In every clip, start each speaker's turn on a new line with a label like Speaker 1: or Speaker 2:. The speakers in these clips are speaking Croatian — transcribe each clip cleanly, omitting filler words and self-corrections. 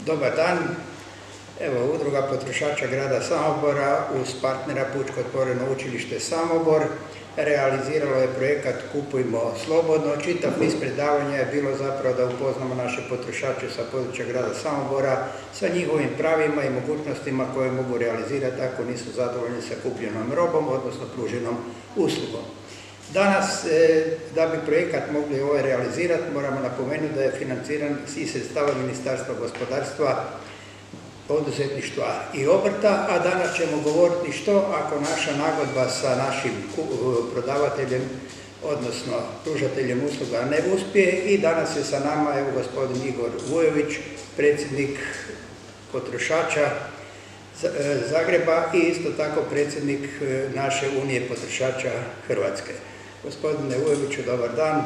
Speaker 1: Dobar dan. Evo, Udruga potrošača grada Samobora uz partnera Pučko otvoreno učilište Samobor realiziralo je projekat Kupujmo slobodno. Čitav niz predavanja je bilo zapravo da upoznamo naše potrošače sa područja grada Samobora sa njihovim pravima i mogućnostima koje mogu realizirati ako nisu zadovoljni sa kupljenom robom, odnosno pruženom uslugom. Danas, da bi projekat mogli realizirati, moramo napomenuti da je financiran iz sredstava Ministarstva gospodarstva, poduzetništva i obrta, a danas ćemo govoriti što ako naša nagodba sa našim prodavateljem, odnosno pružateljem usluga ne uspije. I danas je sa nama gospodin Igor Vujović, predsjednik potrošača Zagreba i isto tako predsjednik naše Unije potrošača Hrvatske. Gospodine Vujoviću, dobar dan.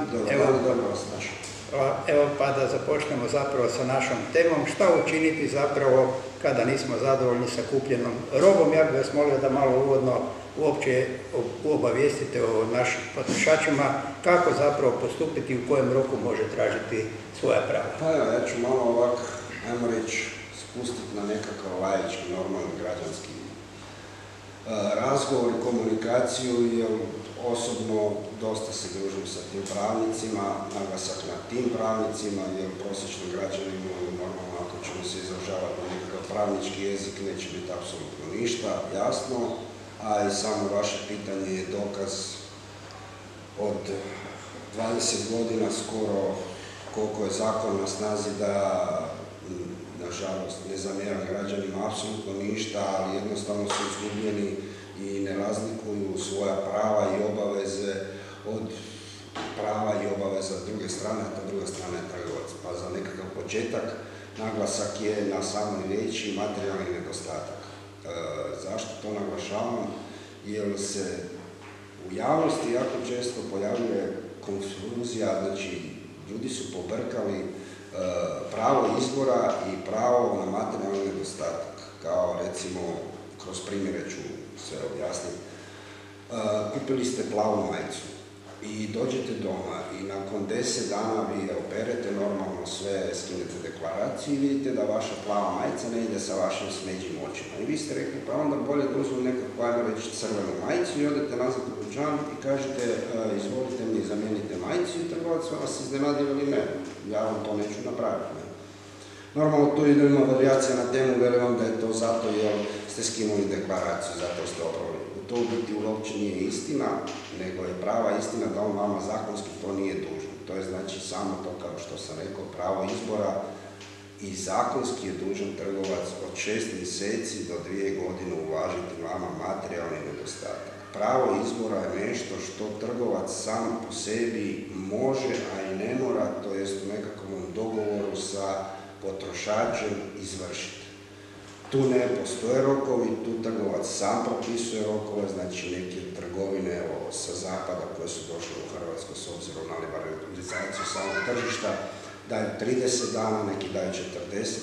Speaker 1: Evo pa da započnemo zapravo sa našom temom. Šta učiniti zapravo kada nismo zadovoljni sa kupljenom robom? Ja bih vas molio da malo uvodno uopće obavijestite o našim potrošačima kako zapravo postupiti i u kojem roku može tražiti svoja prava.
Speaker 2: Pa evo, ja ću malo ovako, ajmo reći, spustiti na nekakav laički, normalni građanski razgovor i komunikaciju, jer osobno dosta se družim sa tim pravnicima, naglasak na tim pravnicima, jer prosječnim građanima normalno ako ćemo se izražavati na nekakav pravnički jezik neće biti apsolutno ništa jasno, a i samo vaše pitanje je dokaz od 20 godina skoro koliko je zakon na snazi da nažalost ne zamjeram građanima apsolutno ništa, ali jednostavno su izgubljeni i ne razlikuju svoja prava i obaveze od prava i obaveza druge strane, a ta druga strana je trgovac. Pa za nekakav početak naglasak je na samoj riječi materijalni nedostatak. Zašto to naglašavam? Jer se u javnosti jako često pojavljuje konfuzija, znači ljudi su pobrkali pravo izbora i pravo na materijalni nedostatak. Kao recimo, kroz primjere ću sve objasniti. Kupili ste plavu majicu i dođete doma i nakon 10 dana vi je operete, normalno sve, skinete deklaraciju i vidite da vaša plava majica ne ide sa vašim smeđim očima. I vi ste rekli, pa onda bolje da uzmem nekakvu, ajmo reći, crvenu majicu i odete nazad u dućan i kažete, izvolite mi, zamijenite majicu i trgovac vas iznenadi ili ne. Ja vam to neću napraviti. Ne? Normalno tu ima varijacija na temu, verujem da je to zato jer ste skinuli deklaraciju, zato ste opravili. To u biti uopće nije istina, nego je prava istina da on vama zakonski to nije dužan. To je znači samo to, kao što sam rekao, pravo izbora i zakonski je dužan trgovac od 6 mjeseci do 2 godine uvažiti vama materijalni nedostatak. Pravo izbora je nešto što trgovac sam po sebi može, a i ne mora, to jest u nekakvom dogovoru sa potrošačem izvršiti. Tu ne postoje rokovi, tu trgovac sam propisuje rokove, znači neke trgovine sa zapada koje su došle u Hrvatsku s obzirom na liberalizaciju samog tržišta daju 30 dana, neki daju 40,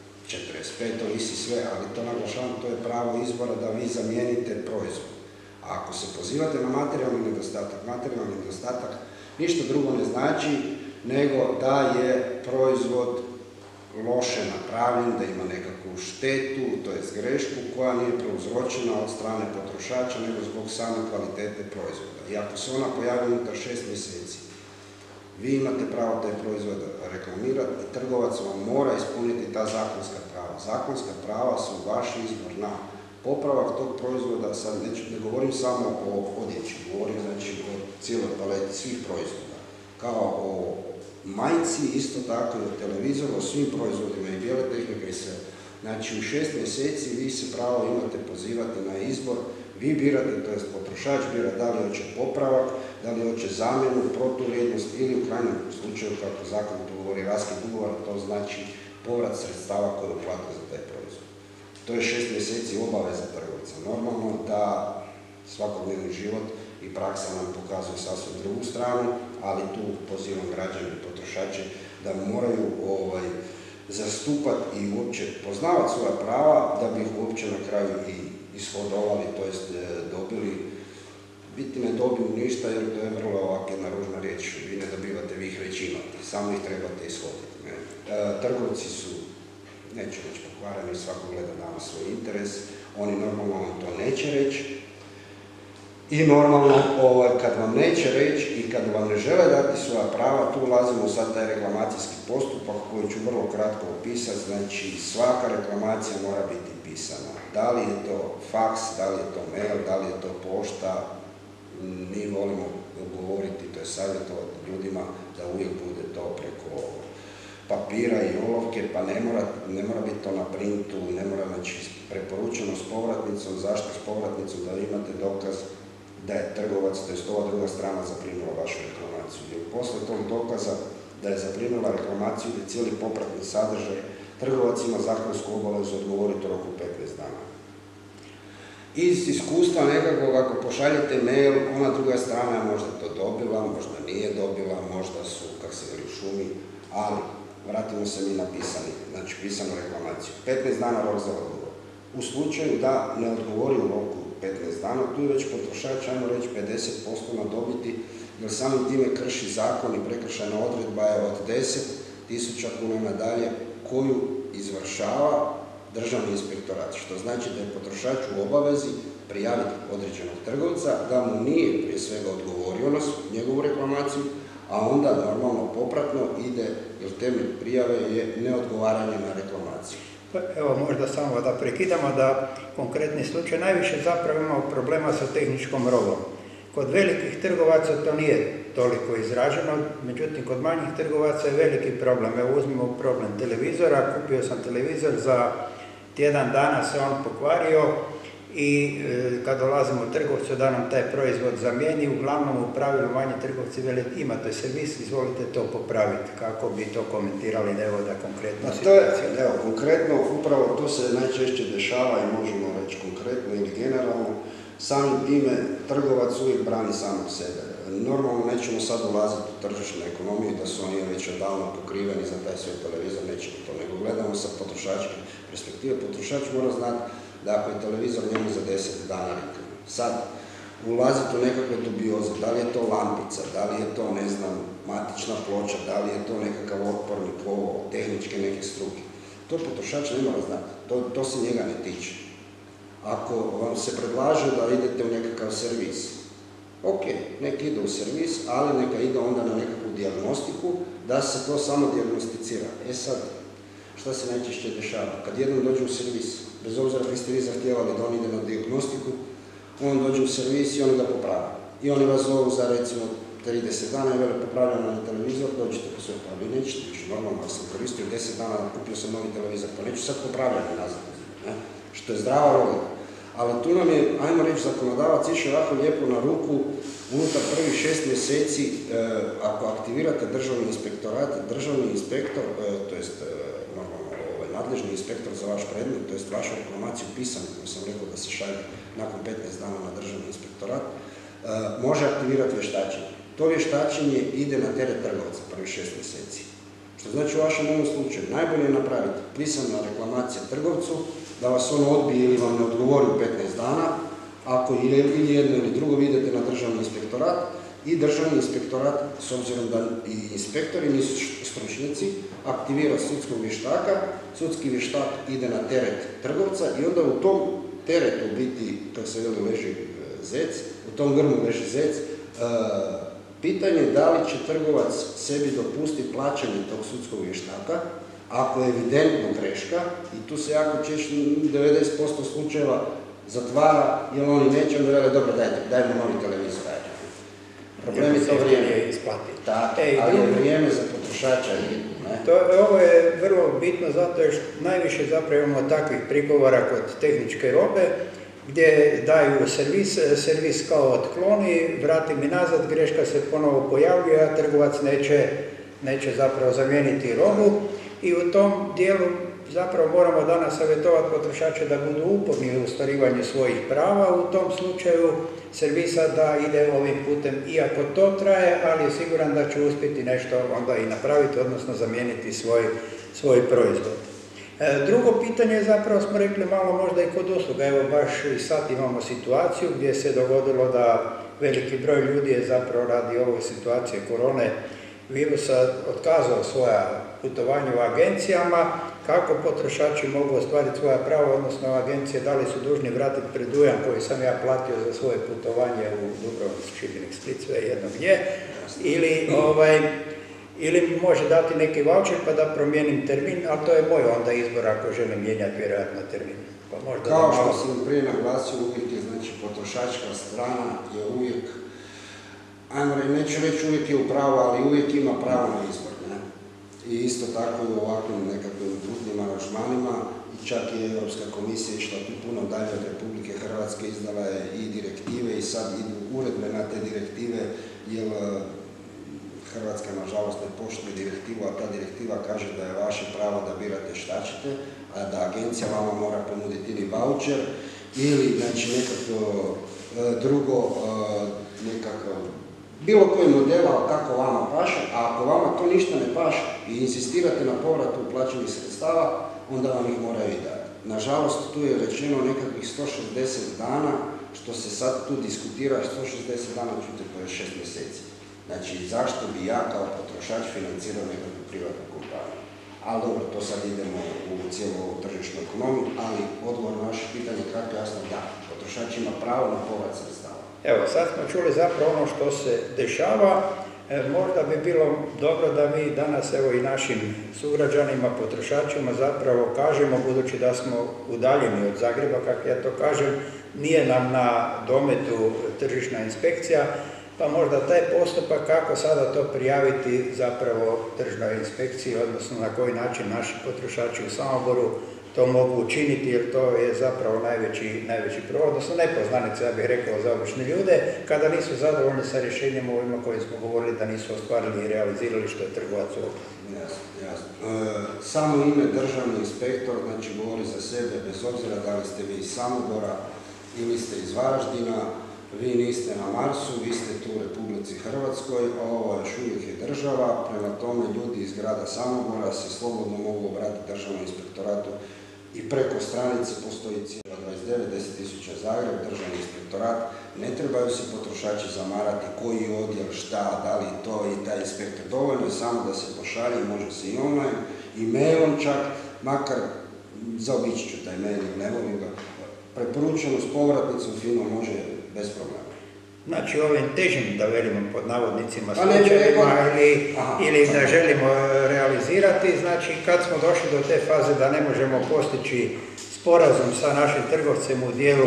Speaker 2: 45, to visi sve, ali to naglašavam, to je pravo izbora da vi zamijenite proizvod. A ako se pozivate na materijalni nedostatak ništa drugo ne znači nego da je proizvod loše napravljen, da ima nekakvu štetu, to je grešku koja nije prouzročena od strane potrošača, nego zbog same kvalitete proizvoda. I ako se ona pojavi unutar 6 mjeseci, vi imate pravo taj proizvod reklamirati i trgovac vam mora ispuniti ta zakonska prava. Zakonska prava su vaš izbor na popravak tog proizvoda, sad ne govorim samo o odjeći, govorim znači o cijeloj paleti svih proizvoda, kao o majici, isto tako i o televizoru, o svim proizvodima i bijele tehnike i sve. Znači u 6 mjeseci vi se pravo imate pozivati na izbor, vi birate, to jest potrošač bira da li hoće popravak, da li hoće zamjenu, protuvrijednost ili u krajnjem slučaju, kako zakon to govori, raskid ugovora, to znači povrat sredstava koje je uplatio za taj proizvod. To je 6 mjeseci obaveza trgovca. Normalno da svakodnevni život i praksa nam pokazuje sasvim drugu stranu, ali tu pozivam građane i potrošače da moraju zastupati i uopće poznavati svoja prava da bi ih uopće na kraju i ishodovali, to jest dobili. Biti ne dobiju ništa jer to je vrlo ovak jedna ružna riječ. Vi ne dobivate, vi ih već imate, samo ih trebate ishoditi. Trgovci su neće reći pokvareni, svako gleda dama svoj interes, oni normalno vam to neće reći. I normalno, kad vam neće reći i kad vam ne žele dati svoja prava, tu ulazimo sad taj reklamacijski postupak koji ću vrlo kratko opisati. Znači, svaka reklamacija mora biti pisana. Da li je to faks, da li je to mail, da li je to pošta, mi volimo govoriti, to je savjetovati ljudima da uvijek bude to preko papira i olovke, pa ne mora biti to na printu, ne mora, znači, preporučeno s povratnicom. Zašto s povratnicom? Da vi imate dokaz da je trgovac, to jest ova druga strana, zaprimila vašu reklamaciju. Jer posle tog dokaza da je zaprimila reklamaciju i cijeli popratni sadržaj, trgovac ima zakonsku obavezu odgovoriti u roku 15 dana. Iz iskustva nekakvog, ako pošaljete mail, ona druga strana je možda to dobila, možda nije dobila, možda su, kak se veli, u šumi, ali vratimo se mi na pisanu reklamaciju. 15 dana rok za odgovor. U slučaju da ne odgovori u roku 15 dana, tu je već potrošač, ajmo reći, 50% na dobiti, jer samim time krši zakon i prekršajna odredba je od 10.000 kuna nadalje, koju izvršava Državni inspektorat, što znači da je potrošač u obavezi prijaviti određenog trgovca, da mu nije prije svega odgovorio na njegovu reklamaciju, a onda normalno popratno ide, jer temelj prijave je neodgovaranje na reklamaciju.
Speaker 1: Evo, možda samo da prekidamo da konkretni slučaj najviše zapravo imamo problema sa tehničkom robom. Kod velikih trgovaca to nije toliko izraženo, međutim kod manjih trgovaca je veliki problem. Evo, uzmimo problem televizora, kupio sam televizor, za tjedan dana se on pokvario i kad dolazimo u trgovcu da nam taj proizvod zamijeni, uglavnom u pravilu manji trgovci vele imate servis, izvolite to popraviti. Kako bi to komentirali, evo da konkretno situaciju?
Speaker 2: Evo, konkretno, upravo to se najčešće dešava i možemo reći konkretno ili generalno. Samim time trgovac uvijek brani samog sebe. Normalno nećemo sad ulaziti u tržišnu ekonomiju da su oni već odavno pokriveni za taj svoj televizor, nećemo to, nego gledamo sa potrošačke perspektive. Potrošač mora znati da ako je televizor njemu za 10 dana rikne. Sad, ulaziti u nekakve dubioze, da li je to lampica, da li je to, ne znam, matična ploča, da li je to nekakav otpornik, tehničke neke struke. To potrošač ne mora znati, to se njega ne tiče. Ako vam se predlaže da idete u nekakav servis, ok, neka ide u servis, ali neka ide onda na nekakvu dijagnostiku, da se to samo dijagnosticira. E sad, šta se najčešće dešava? Kad jednom dođe u servis, bez obzira kad ste vi zahtijevali da on ide na dijagnostiku, on dođe u servis i oni ga popravi. I oni vas zovu za recimo 30 dana i vele popravljamo na televizor, dođete po sve pravi. Vi nećete više, normalno, ako sam koristio 10 dana, kupio sam novi televizor, pa neću sad popravljati nazad. Što je zdrava logika. Ali tu nam je, ajmo reći, zakonodavac išao jako lijepo na ruku unutar prvih 6 mjeseci, ako aktivirate državni inspektorat, državni inspektor, to jest normalno nadležni inspektor za vaš predmet, to jest vašu reklamaciju pisanu, koju sam rekao da se šalje nakon 15 dana na državni inspektorat, može aktivirati vještačenje. To vještačenje ide na teret trgovca prvih 6 mjeseci. Što znači u vašem ovom slučaju najbolje je napraviti pisana reklamacija trgovcu, da vas on odbije ili vam ne odgovori u 15 dana, ako ili jedno ili drugo vi idete na državni inspektorat i državni inspektorat, s obzirom da i inspektori nisu stručnjaci, aktivira sudskog vještaka, sudski vještak ide na teret trgovca i onda u tom teretu biti, kako se veli, leži zec, u tom grmu leži zec. Pitanje je da li će trgovac sebi dopustiti plaćanje tog sudskog vještaka, ako je evidentno greška, i tu se jako često 90% slučajeva zatvara, jer oni neće, onda vele, dobro, dajmo novi televizor. Problem je to vrijeme. Ali je vrijeme za potrošača.
Speaker 1: Ovo je vrlo bitno zato što najviše zapravo imamo takvih prigovora kod tehničke robe, gdje daju servis kao otkloni, vrati mi nazad, greška se ponovo pojavljuje, a trgovac neće zapravo zamijeniti robu. I u tom dijelu zapravo moramo danas savjetovati potrošače da budu uporni u ostvarivanju svojih prava, u tom slučaju servisa da ide ovim putem, iako to traje, ali je siguran da će uspjeti nešto onda i napraviti, odnosno zamijeniti svoj proizvod. Drugo pitanje je zapravo, smo rekli, malo možda i kod usluga. Evo baš i sad imamo situaciju gdje se dogodilo da veliki broj ljudi je zapravo radi ove situacije korone virusa otkazao svoja putovanja u agencijama, kako potrošači mogu ostvariti svoja prava, odnosno agencije da li su dužni vratiti predujam koji sam ja platio za svoje putovanje u Dubrovnik, Šibenik, Split, sve jedno gdje, ili mi može dati neki voucher pa da promijenim termin, ali to je moj onda izbor ako želim mijenjati vjerojatno termin. Pa možda
Speaker 2: kao što sam prije naglasio, uvijek je, znači, potrošačka strana je uvijek, ajmo neću reći uvijek je u pravu, ali uvijek ima pravo na izbor. Ne? I isto tako i u ovakvim nekakvim krupnim aranžmanima, i čak i Europska komisija išla tu puno dalje od Republike Hrvatske, izdala je i direktive i sad idu uredbe na te direktive, jer Hrvatska nažalost ne poštuje direktivu, a ta direktiva kaže da je vaše pravo da birate šta ćete, a da agencija vama mora ponuditi ili voucher ili znači nekako drugo, nekakav bilo koji modela kako vama paše, a ako vama to ništa ne paše i insistirate na povratu uplaćenih sredstava, onda vam ih moraju i dati. Nažalost, tu je rečeno nekakvih 160 dana, što se sad tu diskutira, 160 dana, čujte, to je 6 mjeseci. Znači, zašto bi ja kao potrošač financirao nekakvu privatnu kompaniju? Ali dobro, to sad idemo u cijelu ovu tržišnu ekonomiju, ali odgovor na vaše pitanje kratko jasno da, potrošač ima pravo na povrat sredstava.
Speaker 1: Evo, sad smo čuli zapravo ono što se dešava. Možda bi bilo dobro da mi danas, evo i našim sugrađanima, potrošačima zapravo kažemo, budući da smo udaljeni od Zagreba, kako ja to kažem, nije nam na dometu tržišna inspekcija, pa možda taj postupak kako sada to prijaviti zapravo tržnoj inspekciji, odnosno na koji način naši potrošači u Samoboru to mogu učiniti, jer to je zapravo najveći problem, odnosno nepoznanica, ja bih rekao, za obične ljude, kada nisu zadovoljni sa rješenjem ovima koji smo govorili da nisu ostvarili i realizirali što je trgovac ovdje.
Speaker 2: Jasno. Samo ime državni inspektor, znači govori za sebe, bez obzira da li ste vi iz Samobora ili ste iz Varaždina, vi niste na Marsu, vi ste tu u Republici Hrvatskoj, a ovo još uvijek je država, prema tome ljudi iz grada Samobora se slobodno mogu obratiti državnom inspektoratu i preko stranice postoji cijela 29, 10.000 Zagreb, državni inspektorat, ne trebaju se potrošači zamarati koji odjel, šta, da li to i taj inspektor, dovoljno je samo da se pošalje, može se i online, i mailom čak, makar zaobići ću taj mail, ne volim ga, preporučeno s povratnicom fino može bez problema.
Speaker 1: Znači ovim težim, da velimo pod navodnicima, slučajima ili da želimo realizirati, znači kad smo došli do te faze da ne možemo postići sporazum sa našim trgovcem u dijelu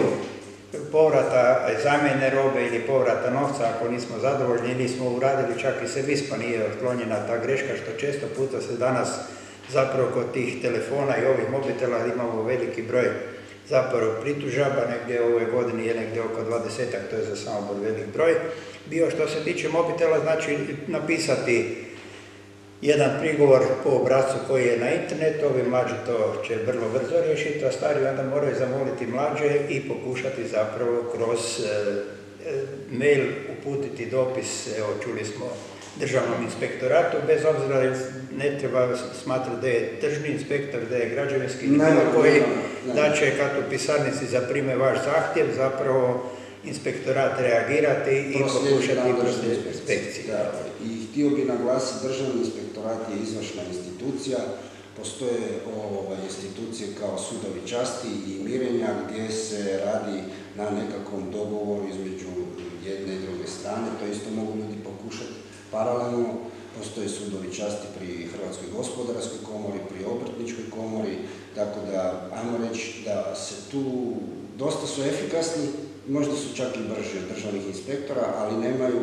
Speaker 1: povrata zamjene robe ili povrata novca ako nismo zadovoljni ili smo uradili čak i servis pa nije otklonjena ta greška, što često puta se danas zapravo kod tih telefona i ovih mobitela imamo veliki broj zapravo pritužaba, negdje u ovoj godini je negdje oko 20-ak, to je za Samobor velik broj. Bio što se tiče mobitela, znači napisati jedan prigovor po obrascu koji je na internetu, ovi mlađi to će vrlo brzo riješiti, a stari onda moraju zamoliti mlađe i pokušati zapravo kroz mail uputiti dopis, evo čuli smo, državnom inspektoratu, bez obzira ne treba smatrati da je tržni inspektor, da je građevinski koji, da će kad u pisarnici zaprime vaš zahtjev, zapravo inspektorat reagirati i pokušati kroz inspekciju.
Speaker 2: I htio bi naglasiti, državni inspektorat je izvršna institucija, postoje institucije kao sudovi časti i mirenja gdje se radi na nekakvom dogovoru između jedne i druge strane, to isto mogu ljudi pokušati. Paralelno postoje sudovi časti pri Hrvatskoj gospodarskoj komori, pri Obrtničkoj komori, tako da, ajmo reći da se tu dosta su efikasni, možda su čak i brži od državnih inspektora, ali nemaju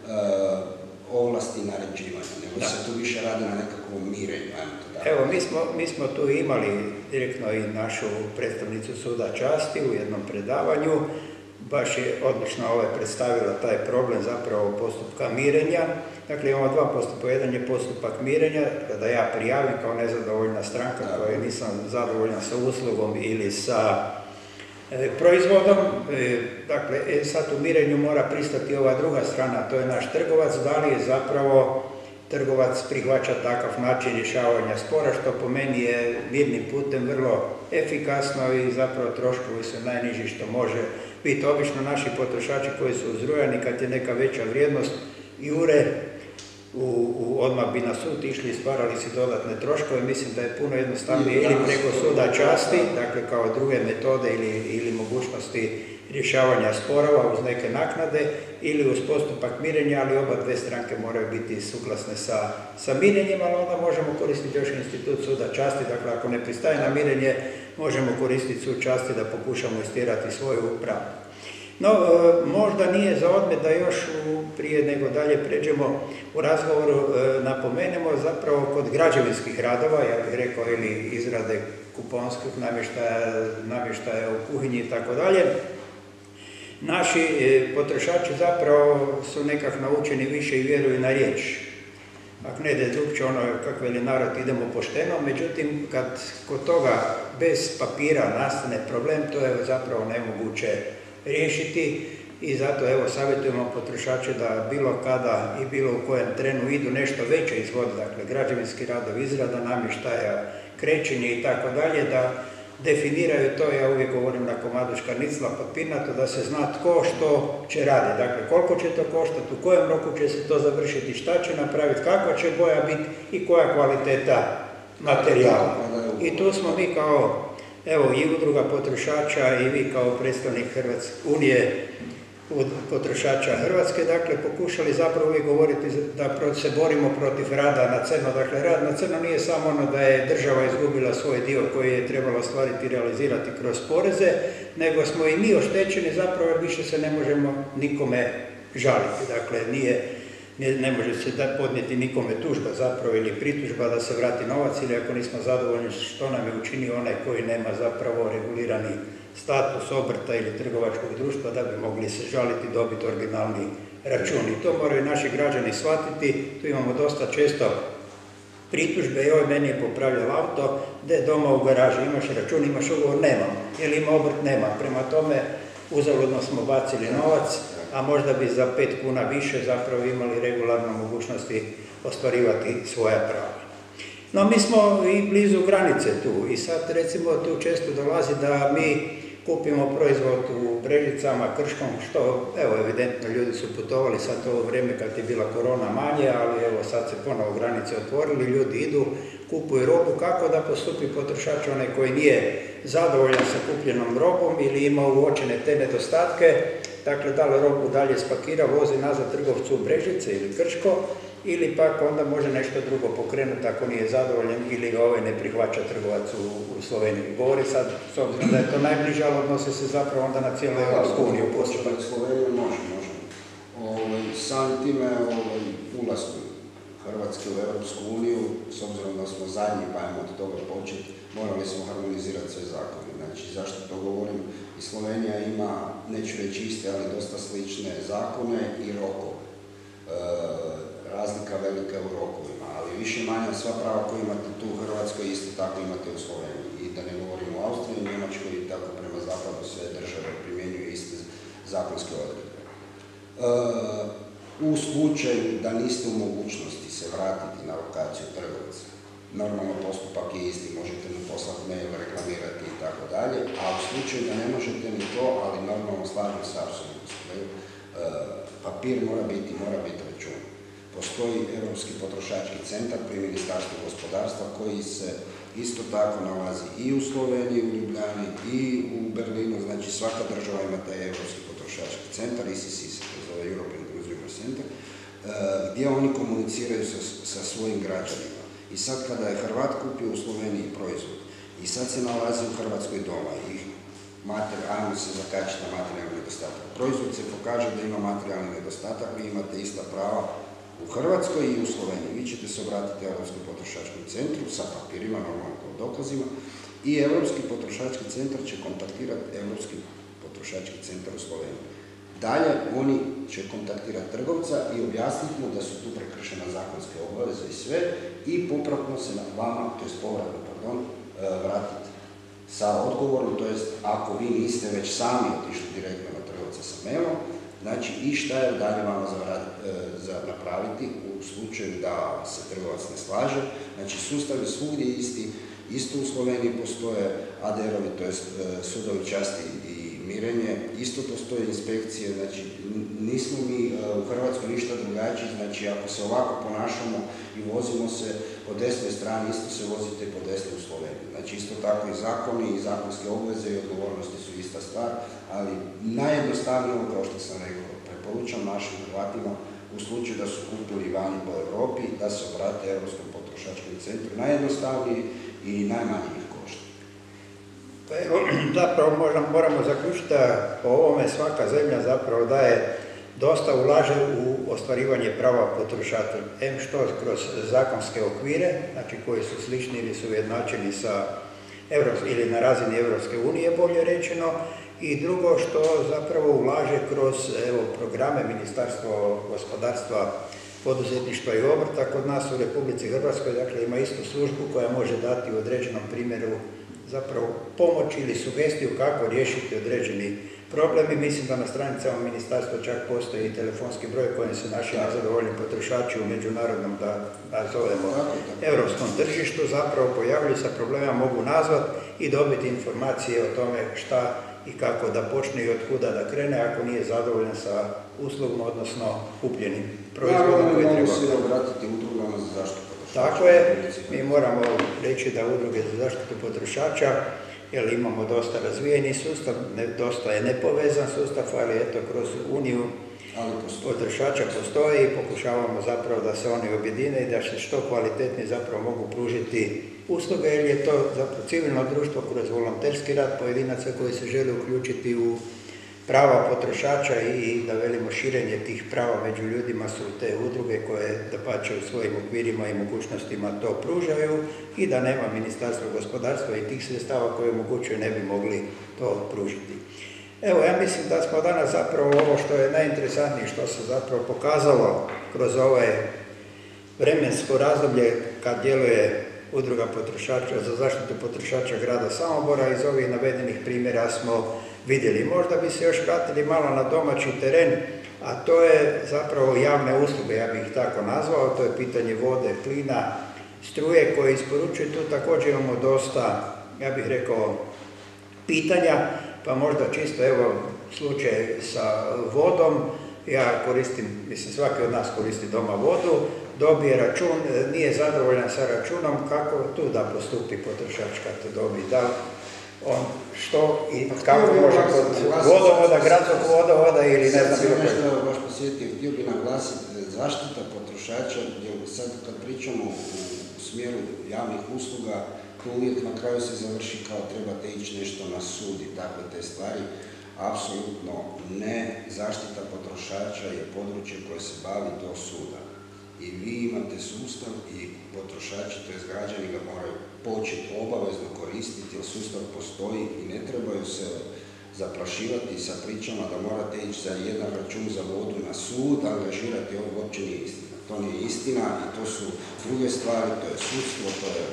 Speaker 2: ovlasti naređivanja, nego se tu više radi na nekakvom mirenju.
Speaker 1: Evo, mi smo tu imali direktno i našu predstavnicu suda časti u jednom predavanju. Baš je odlično predstavila taj problem zapravo postupka mirenja. Dakle, imamo dva postupka. Jedan je postupak mirenja, kada ja prijavim kao nezadovoljna stranka koja nisam zadovoljna sa uslugom ili sa proizvodom. Dakle, sad u mirenju mora pristati ova druga strana, to je naš trgovac, da li je zapravo trgovac prihvaća takav način rješavanja spora, što po meni je mirnim putem vrlo efikasno i zapravo troškovi su najniži što može biti. Obično naši potrošači koji su uzrujani kad je neka veća vrijednost jure odmah bi na sud išli i stvarali si dodatne troškove. Mislim da je puno jednostavnije ili preko suda časti, dakle kao druge metode ili mogućnosti rješavanja sporova uz neke naknade ili uz postupak mirenja, ali oba dve stranke moraju biti suglasne sa mirenjem, ali onda možemo koristiti još institut suda časti, dakle ako ne pristaje na mirenje, možemo koristiti sud časti da pokušamo istjerati svoju pravdu. No, možda nije za odmet da još prije nego dalje pređemo u razgovoru, napomenemo zapravo kod građevinskih radova, ja bih rekao, ili izrade kuponskih namještaja u kuhinji i tako dalje. Naši potrošači zapravo su nekak naučeni više i vjeruju na riječ. Ako ne ide drugče, ono kako veli narod, idemo pošteno, međutim kad kod toga bez papira nastane problem, to je zapravo nemoguće riješiti i zato evo savjetujemo potrošače da bilo kada i bilo u kojem trenu idu nešto veće izvode, dakle građevinski radovi, izrada namještaja, krećenje i tako dalje, da definiraju to, ja uvijek govorim na komadu škarnicla papirnato, da se zna tko što će raditi, dakle koliko će to koštati, u kojem roku će se to završiti, šta će napraviti, kakva će boja biti i koja kvaliteta materijala. I tu smo mi kao evo i udruga potrošača i vi kao predstavnik Unije potrošača Hrvatske, dakle pokušali zapravo uvijek govoriti da se borimo protiv rada na crno. Dakle, rad na crno nije samo ono da je država izgubila svoj dio koji je trebalo ostvariti i realizirati kroz poreze, nego smo i mi oštećeni zapravo jer više se ne možemo nikome žaliti. Dakle, ne može se podnijeti nikome tužba zapravo ili pritužba da se vrati novac ili ako nismo zadovoljni što nam je učinio onaj koji nema zapravo regulirani status obrta ili trgovačkog društva da bi mogli se žaliti i dobiti originalni račun. I to moraju naši građani shvatiti. Tu imamo dosta često pritužbe, joj meni je popravljal auto, gdje doma u garaži, imaš račun, imaš ugovor, nemam, ili ima obrt, nema. Prema tome, uzaludno smo bacili novac, a možda bi za 5 kuna više zapravo imali regularno mogućnosti ostvarivati svoja prava. No, mi smo i blizu granice tu i sad recimo tu često dolazi da mi kupimo proizvod u Brežicama, Krškom, što evo evidentno ljudi su putovali sad ovo vrijeme kad je bila korona manje, ali evo sad se ponovo granice otvorili, ljudi idu, kupuju robu, kako da postupi potrošač onaj koji nije zadovoljan sa kupljenom robom ili ima uočene te nedostatke, dakle da li robu dalje spakira, vozi nazad trgovcu u Brežice ili Krško, ili pak onda može nešto drugo pokrenuti ako nije zadovoljan ili ga ne prihvaća trgovac u Sloveniji. Govori sad, s obzirom da je to najbliže, ali odnose se zapravo onda na cijelu Europsku uniju.
Speaker 2: Postupak Slovenije može. Samim time ulasku Hrvatske u Europsku uniju, s obzirom da smo zadnji, pa ajmo od toga početi, morali smo harmonizirati sve zakone. Znači, zašto to govorim? I Slovenija ima, neću reći iste, ali dosta slične zakone i rokove. Razlika velika u rokovima, ali više manje sva prava koje imate tu u Hrvatskoj isto tako imate u Sloveniji. I da ne govorimo o Austriji, Njemačkoj i tako prema zapadu sve države primjenjuju iste zakonske odredbe. U slučaju da niste u mogućnosti se vratiti na lokaciju trgovca, normalno postupak je isti, možete mu poslati mail, reklamirati i tako dalje, a u slučaju da ne možete ni to, ali normalno slažem se apsolutno, papir mora biti račun. Postoji Europski potrošački centar pri Ministarstvu gospodarstva koji se isto tako nalazi i u Sloveniji, u Ljubljani i u Berlinu, znači svaka država ima taj Europski potrošački centar, ICC se to zove European Consumer Center, gdje oni komuniciraju sa svojim građanima. I sad kada je Hrvat kupio u Sloveniji proizvod i sad se nalazi u Hrvatskoj doma i ajmo se zakačiti na materijalni nedostatak. Proizvod se pokaže da ima materijalni nedostatak, vi imate ista prava u Hrvatskoj i u Sloveniji. Vi ćete se obratiti Europskom potrošačkom centru sa papirima, normalno kao dokazima, i Europski potrošački centar će kontaktirati Europski potrošački centar u Sloveniji. Dalje, oni će kontaktirati trgovca i objasniti mu da su tu prekršene zakonske obaveze i sve i popravno se na vama, povratno, vratiti sa odgovorom, to jest ako vi niste već sami otišli direktno na trgovca sa mailom, znači i šta je dalje vama za napraviti u slučaju da se trgovac ne slaže. Znači sustav je svugdje isti, isto u Sloveniji postoje ADR-ovi, to jest sudovi časti i mirenje. Isto postoje inspekcije, znači nismo mi u Hrvatskoj ništa drugačiji, znači ako se ovako ponašamo i vozimo se po desnoj strani, isto se vozite po desnoj u Sloveniji. Znači isto tako i zakoni i zakonske obveze i odgovornosti su ista stvar, ali najjednostavnije, kao što sam rekao, preporučam našim Hrvatima u slučaju da su kupili vani po Europi, da se obrate Europskom potrošačkom centru, najjednostavniji i najmanje ih košta.
Speaker 1: Pa evo, zapravo moramo zaključiti da po ovome svaka zemlja zapravo daje dosta ulaže u ostvarivanje prava potrošača, što kroz zakonske okvire, znači koji su slični ili su ujednačeni sa ili na razini Europske unije, bolje rečeno, i drugo što zapravo ulaže kroz programe Ministarstvo gospodarstva, poduzetništva i obrta kod nas u Republici Hrvatskoj, dakle ima istu službu koja može dati u određenom primjeru zapravo pomoć ili sugestiju kako riješiti određeni problem i mislim da na stranicama ministarstva čak postoji i telefonski broj kojim se naši nezadovoljni potrošači u međunarodnom, da nazovemo, europskom tržištu zapravo pojavljuju sa problema, mogu nazvat i dobiti informacije o tome šta i kako da počne i od kuda da krene ako nije zadovoljan sa uslugom, odnosno kupljenim proizvodom koji treba.
Speaker 2: Moramo se obratiti udrugama za zaštitu potrošača.
Speaker 1: Tako je, mi moramo reći da udruge za zaštitu potrošača, jer imamo dosta razvijeni sustav, dosta je nepovezan sustav, ali eto kroz Uniju potrošača postoji i pokušavamo zapravo da se oni objedine i da se što kvalitetnije zapravo mogu pružiti usluge, jer je to zapravo civilno društvo kroz volonterski rad pojedinaca koji se žele uključiti u prava potrošača i da velimo širenje tih prava među ljudima su te udruge koje dapače u svojim okvirima i mogućnostima to pružaju i da nema Ministarstva gospodarstva i tih sredstava koje omogućuje ne bi mogli to pružiti. Evo, ja mislim da smo danas zapravo ovo što je najinteresantnije, što se zapravo pokazalo kroz ovaj vremensko razdoblje kad djeluje Udruga potrošača za zaštitu potrošača grada Samobora, iz ovih navedenih primjera smo vidjeli. Možda bi se još vratili malo na domaći teren, a to je zapravo javne usluge, ja bih ih tako nazvao, to je pitanje vode, plina, struje koje isporučuju. Tu također imamo dosta, ja bih rekao, pitanja, pa možda čisto evo slučaj sa vodom. Ja koristim, mislim svaki od nas koristi doma vodu, dobije račun, nije zadovoljan sa računom, kako tu da postupi potrošač kad to dobije, da on što i kako može kod vodovoda, gradskog vodovoda ili ne znam bilo
Speaker 2: nešto. Nešto baš posjetio, htio bi naglasiti zaštita potrošača, gdje sad kad pričamo u smjeru javnih usluga, to uvijek na kraju se završi kao trebate ići nešto na sud i takve te stvari. Apsolutno ne, zaštita potrošača je područje koje se bavi do suda. I vi imate sustav i potrošači, to jest građani ga moraju početi obavezno koristiti, jer sustav postoji i ne trebaju se zaprašivati sa pričama da morate ići za jedan račun za vodu na sud, angažirati, ovo uopće nije istina. To nije istina i to su druge stvari, to je sudstvo, to je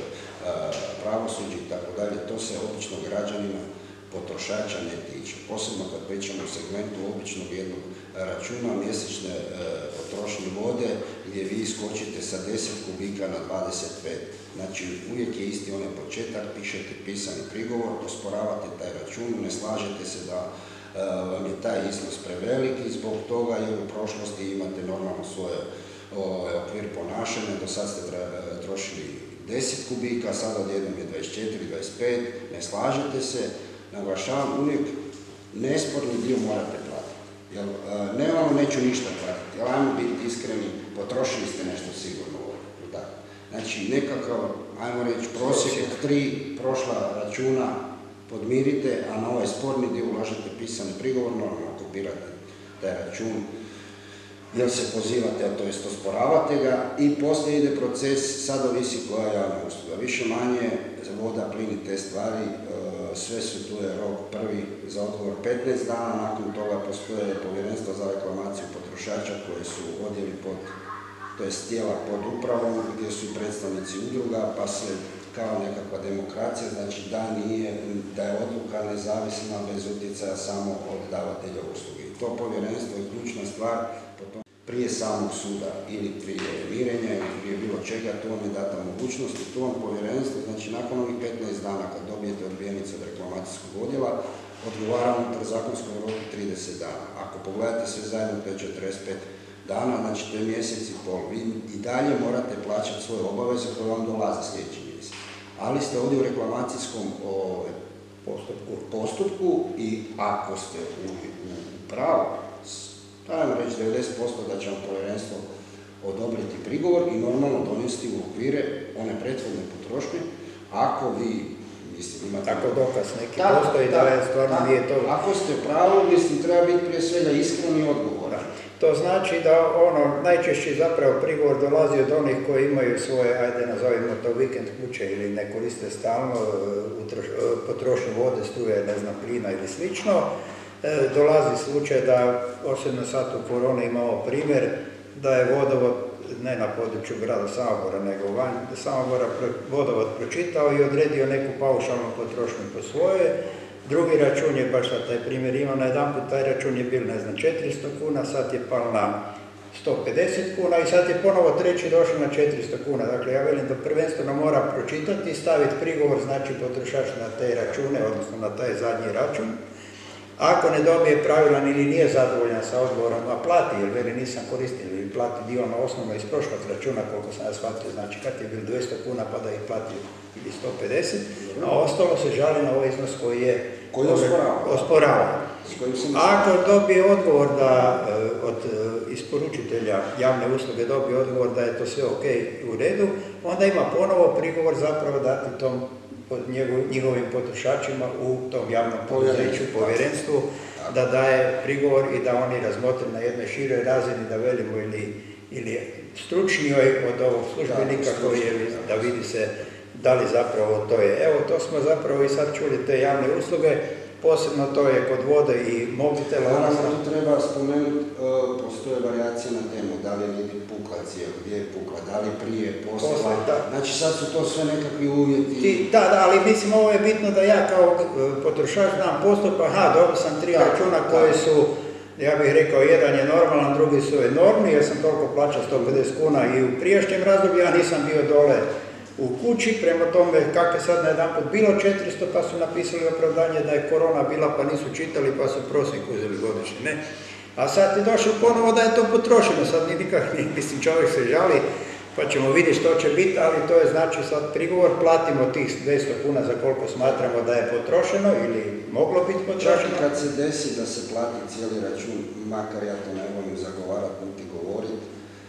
Speaker 2: pravosuđe i tako dalje, to se obično građanima potrošača ne tiče. Posebno kad pričamo o segmentu običnog jednog računa mjesečne potrošnje vode gdje vi skočite sa 10 kubika na 25. Znači uvijek je isti onaj početak, pišete pisani prigovor, osporavate taj račun, ne slažete se da vam je taj iznos prevelik i zbog toga jer u prošlosti imate normalno svoje okvir ponašanja, do sad ste trošili 10 kubika, sad odjednom je 24, 25, ne slažete se, naglašavam, uvijek nesporni dio morate platiti. Jer nemamo, neću ništa platiti, jer ajmo biti iskreni, potrošili ste nešto sigurno ovdje. Znači nekakav, ajmo reći, prosjek od 3 prošla računa podmirite, a na ovaj sporni dio ulažete pisani prigovor, normalno kopirate taj račun, jer se pozivate, to jest osporavate ga i poslije ide proces, sad ovisi koja je javna usluga. Više manje voda, plin i te stvari, sve su tu je rok prvi za odgovor 15 dana, nakon toga postoje povjerenstva za reklamaciju potrošača koje su odjeli pod, to jest tijela pod upravom gdje su i predstavnici udruga, pa se kao nekakva demokracija, znači da je odluka nezavisna bez utjecaja samo od davatelja usluge. To povjerenstvo je ključna stvar prije samog suda ili prije mirenja ili prije bilo čega, to vam je data mogućnost i to vam povjerenstvo, znači nakon ovih 15 dana kad dobijete odbijenicu od reklamacijskog odjela, odgovara unutar zakonskog roku 30 dana. Ako pogledate sve zajedno, to je 45 dana, znači to je mjesec i pol. Vi i dalje morate plaćati svoje obaveze koje vam dolaze sljedeći mjesec. Ali ste ovdje u reklamacijskom postupku i ako ste u pravu, tajmo reći 90% da će vam povjerenstvo odobriti prigovor i normalno donesti u okvire one prethodne potrošnje, ako vi, mislim, imate...
Speaker 1: Tako dokaz neki postoji da je stvarno nije to...
Speaker 2: Ako ste pravo, mislim, treba biti prije svega iskren i odgovoran.
Speaker 1: To znači da najčešći zapravo prigovor dolazi od onih koji imaju svoje, ajde nazovimo to vikend kuće ili ne koriste stalno potrošnju vode, struje, ne znam, plina ili slično. Dolazi slučaj da, posebno sad u koroni imamo primjer, da je vodovod, ne na području grada Samobora, nego van Samobora, vodovod pročitao i odredio neku paušalnu potrošnju po svoje. Drugi račun je, baš sad taj primjer imao, na jedanput taj račun je bil, ne znam, 400 kuna, sad je pao na 150 kuna i sad je ponovo treći došao na 400 kuna. Dakle, ja velim da prvenstveno mora pročitati i staviti prigovor, znači potrošač na te račune, odnosno na taj zadnji račun. Ako ne dobije pravilan ili nije zadovoljan sa odgovorom, a plati, jer veli nisam koristio, ili plati dio na osnovno iz prošlog računa, koliko sam ja shvatio, znači kad je bil 200 kuna pa da ih plati ili 150, a ostalo se žali na ovaj iznos koji je osporava. Ako dobije odgovor da od isporučitelja javne usluge dobije odgovor da je to sve ok u redu, onda ima ponovo prigovor zapravo dati tom njihovim potrošačima u tom javnom poduzeću, povjerenstvu, da daje prigovor i da oni razmotre na jednoj široj razini, da velimo ili stručnijoj od ovog službenika koji je, da vidi se da li zapravo to je. Evo, to smo zapravo i sad čuli te javne usluge, posebno to je kod vode i mobitela.
Speaker 2: Naravno, tu treba spomenuti, postoje varijacije na temu, da li je negdje pukla cijev, gdje je pukla, da li prije, poslije. Znači sad su to sve nekakvi uvjeti.
Speaker 1: Da, ali mislim ovo je bitno da ja kao potrošač znam postupak, dobro sam 3 računa koji su, ja bih rekao, jedan je normalan, drugi su enormni, jer sam toliko plaćao 150 kuna i u prijašnjem razdoblju, ja nisam bio dole u kući, prema tome kako je sad na jedan put bilo 400 pa su napisali opravdanje da je korona bila pa nisu čitali pa su prosjek uzeli godišnji, ne? A sad je došlo ponovo da je to potrošeno, sad nikak, mislim čovjek se žali pa ćemo vidjeti što će biti, ali to je znači sad prigovor, platimo tih 200 kuna za koliko smatramo da je potrošeno ili moglo biti potrošeno.
Speaker 2: Čak kad se desi da se plati cijeli račun, makar ja to ne volim zagovarati niti govoriti,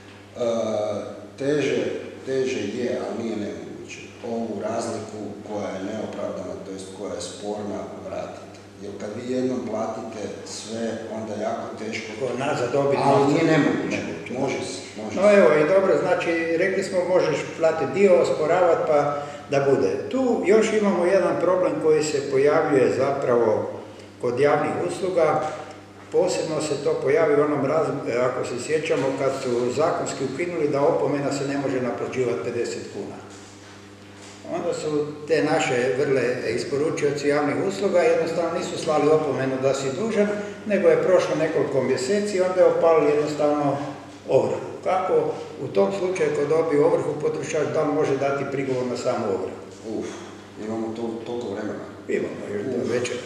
Speaker 2: teže je, ali nije nemoguće, ovu razliku koja je neopravdana, to jest koja je sporna, vratiti. Jer kad vi jednom platite sve, onda je jako teško.
Speaker 1: Nazad dobiti.
Speaker 2: Ali nije nemoguće. Može se.
Speaker 1: No evo i dobro, znači rekli smo možeš platiti dio, osporavati pa da bude. Tu još imamo jedan problem koji se pojavljuje zapravo kod javnih usluga. Posebno se to pojavi u onom ako se sjećamo, kad su zakonski ukinuli da opomena se ne može naplaćivati 50 kuna. Onda su te naše vrle isporučioci javnih usluga jednostavno nisu slali opomenu da si dužan, nego je prošlo nekoliko mjeseci i onda je opalili jednostavno ovrhu. Kako u tom slučaju ko dobije ovrhu potrošač, da li može dati prigovor na samu ovrhu?
Speaker 2: Imamo toliko vremena.
Speaker 1: Imamo, još do večera.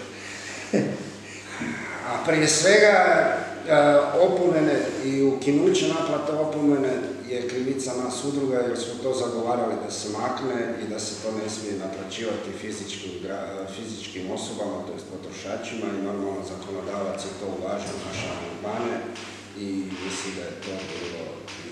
Speaker 2: A prije svega, opomene i ukinuće naplate opomene je krivica nas udruga jer smo to zagovarali da se makne i da se to ne smije naplaćivati fizičkim osobama, to jest potrošačima i normalno zakonodavac je to uvažio naše amandmane i mislim da je to bilo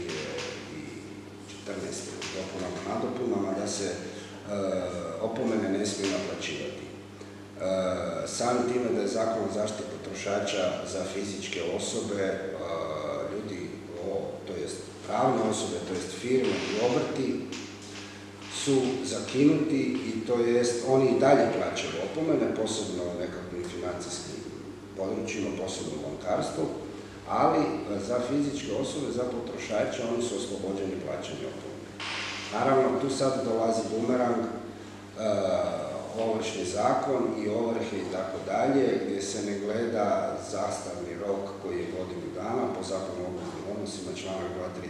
Speaker 2: 2014. dopunama nadopunama da se opomene ne smije naplaćivati. Samim time da je zakon o zaštiti potrošača za fizičke osobe, ljudi, to jest pravne osobe, to jest firme i obrti, su zakinuti i to jest oni i dalje plaćaju opomene, posebno u nekakvim financijskim područjima, posebno u bankarstvu, ali za fizičke osobe, za potrošače, oni su oslobođeni plaćanja opomene. Naravno, tu sad dolazi bumerang, ovršni zakon i ovrhe i tako dalje, gdje se ne gleda zastarni rok koji je godinu dana po zakonu o obveznim odnosima, članak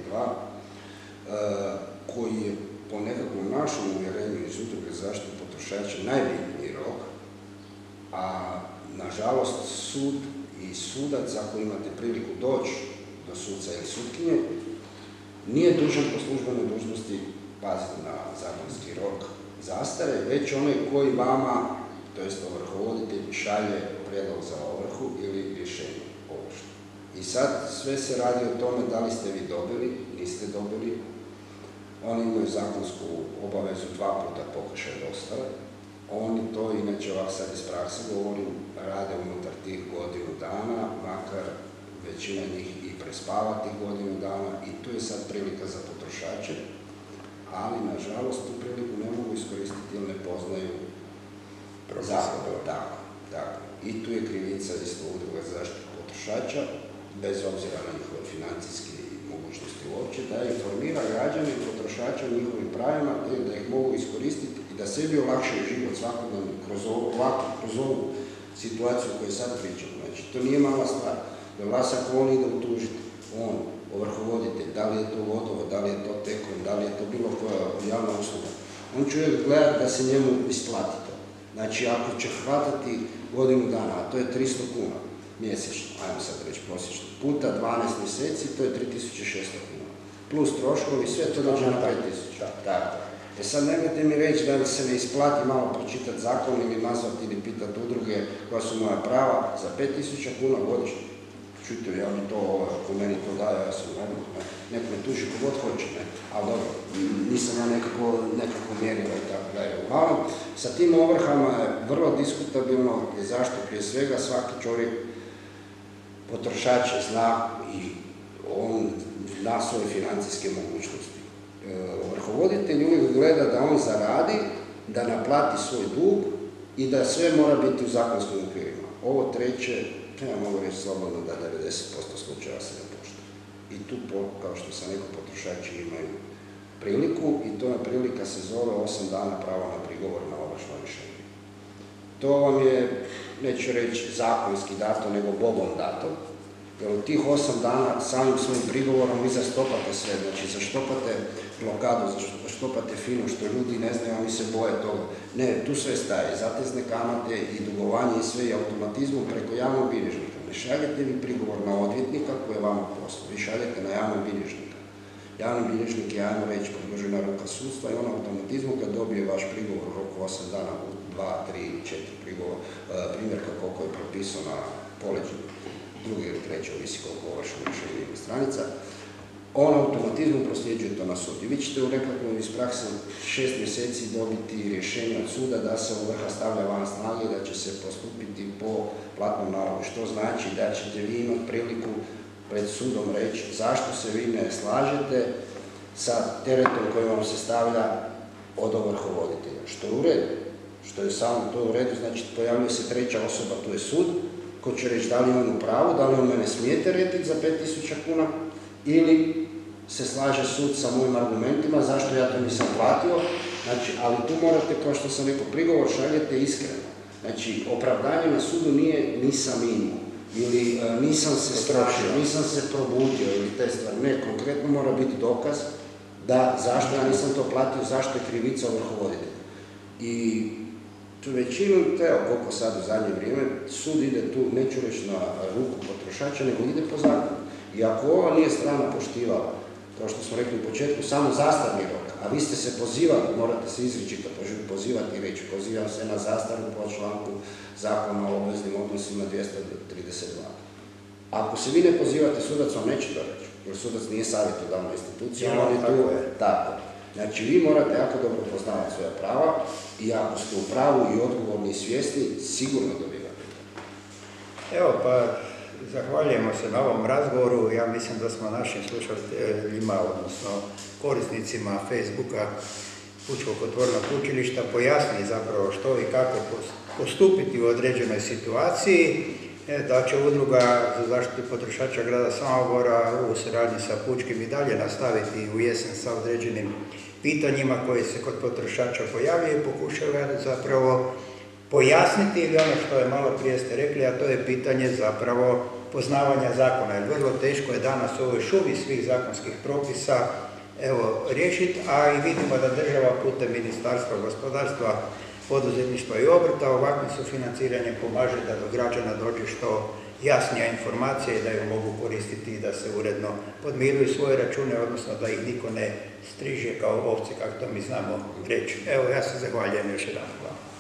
Speaker 2: 232, koji je po nekakvom našem uvjerenju iz udruge zaštite potrošača najbitniji rok, a na nažalost, sud i sudac, ako imate priliku doći do suca ili sutkinje, nije dužan po službenoj dužnosti paziti na zakonski rok zastare, već onaj koji vama, to jest ovrhovoditelj, šalje prijedlog za ovrhu ili rješenje ovršno. I sad sve se radi o tome da li ste vi dobili, niste dobili. Oni imaju zakonsku obavezu 2 puta pokušaj dostave. Oni to, inače ovak sad iz prakse govorim, rade unutar tih godinu dana, makar većina njih i prespava tih godinu dana i tu je sad prilika za potrošače, ali nažalost tu priliku ne mogu iskoristiti jer ne poznaju zakon. Tako. I tu je krivica isto udruga za zaštitu potrošača, bez obzira na njihove financijske mogućnosti uopće, da informira građane i potrošača o njihovim pravima, da ih mogu iskoristiti i da sebi olakšaju život svakodnevno kroz ovu situaciju koju sad pričamo. Znači, to nije mala stvar. Da vas ako on ide utužiti, on, ovrhovoditelj, da li je to gotovo, da li je to tekom, da li je to bilo koja javna usluga, on će uvijek gledati da se njemu isplati to. Znači, ako će hvatati godinu dana, a to je 300 kuna mjesečno, ajmo sad reći prosječno, puta 12 mjeseci, to je 3600 kuna. Plus troškovi, sve to dođe na 5000. Tako. Sad nemojte mi reći da se ne isplati malo pročitati zakon ili nazvati ili pitati udruge koja su moja prava za 5000 kuna godišnje. Čujte, ja mi to, ako meni to daje, ja sam neko me tuži kogod hoće, ne? Ali dobro, nisam ja nekako mjerila i tako dalje. Uglavnom, sa tim ovrhama je vrlo diskutabilno, zašto prije svega svaki čovjek potrošač zna i on zna svoje financijske mogućnosti. Ovrhovoditelj uvijek gleda da on zaradi, da naplati svoj dug i da sve mora biti u zakonskim okvirima. Ovo treće, ja mogu reći slobodno da 90% slučajeva se ne poštuje. I tu, kao što sam rekao, potrošači imaju priliku i to prilika se zove 8 dana pravo na prigovor na ovršno rješenje. To vam je, neću reći zakonski dato, nego Bogom dato. Jer u tih 8 dana samim svojim prigovorom vi zastopate sve, znači zaštopate blokadu, zaštopate FINU, što ljudi ne znaju, oni se boje toga. Ne, tu sve staje, zatezne kamate i dugovanje i sve i automatizmom preko javnog bilježnika. Ne šaljete vi prigovor na odvjetnika koji je vama posao, vi šaljete na javnog bilježnika. Javni bilježnik je, ajmo reći, produžena ruka sudstva i on automatizmom kad dobije vaš prigovor u roku 8 dana, 2, 3, 4 primjerka koliko je propisano na poleđu, drugi ili treći, ovisi koliko ovršeno rješenje ima stranica, on automatizmom prosljeđuje to na sud. I vi ćete u nekakvom iz prakse 6 mjeseci dobiti rješenje od suda da se ovrha stavlja van snage i da će se postupiti po platnom nalogu, što znači da ćete vi imati priliku pred sudom reći zašto se vi ne slažete sa teretom koji vam se stavlja od ovrhovoditelja. Što je u redu, što je samo to u redu, znači pojavljuje se treća osoba, to je sud, ko će reći da li on u pravu, da li on mene smije teretiti za 5000 kuna ili se slaže sud sa mojim argumentima, zašto ja to nisam platio. Znači, ali tu morate, kao što sam rekao, prigovor šaljete iskreno. Znači, opravdanje na sudu nije nisam imao ili nisam se strašio, nisam se probudio ili te stvari. Ne, konkretno mora biti dokaz da zašto ja nisam to platio, zašto je krivica ovrhovoditelja. I tu većinu, evo koliko sad u zadnje vrijeme, sud ide tu, neću reći na ruku potrošača, nego ide po zakonu. I ako ova nije strana poštivala, kao što smo rekli u početku, samo zastarni rok, a vi ste se pozivali, morate se izričito pozivati i reći, pozivam se na zastaru po članku Zakona o obveznim odnosima 232. Ako se vi ne pozivate, sudac vam neće to reći, jer sudac nije savjetodavna institucija, on je tu tako. Znači, vi morate jako dobro poznavati svoja prava i ako ste u pravu i odgovorni i svjesni, sigurno dobivate.
Speaker 1: Evo, pa zahvaljujemo se na ovom razgovoru. Ja mislim da smo našim slušateljima, odnosno korisnicima Facebooka Pučkog otvorenog učilišta pojasnili zapravo što i kako postupiti u određenoj situaciji, da će Udruga za zaštitu potrošača grada Samobora u suradnji sa Pučkim i dalje nastaviti u jesen sa određenim pitanjima koji se kod potrošača pojavljaju i pokušava zapravo pojasniti ili ono što je malo prije ste rekli, a to je pitanje zapravo poznavanja zakona. Jer vrlo teško je danas u ovoj šumi svih zakonskih propisa riješiti, a i vidimo da država putem Ministarstva gospodarstva poduzetništva i obrta. Ovakvim sufinanciranjem pomaže da do građana dođe što jasnija informacija i da ju mogu koristiti i da se uredno podmiruju svoje račune, odnosno da ih niko ne striže kao ovce, kako to mi znamo reći. Evo, ja se zahvaljujem još jedan. Hvala.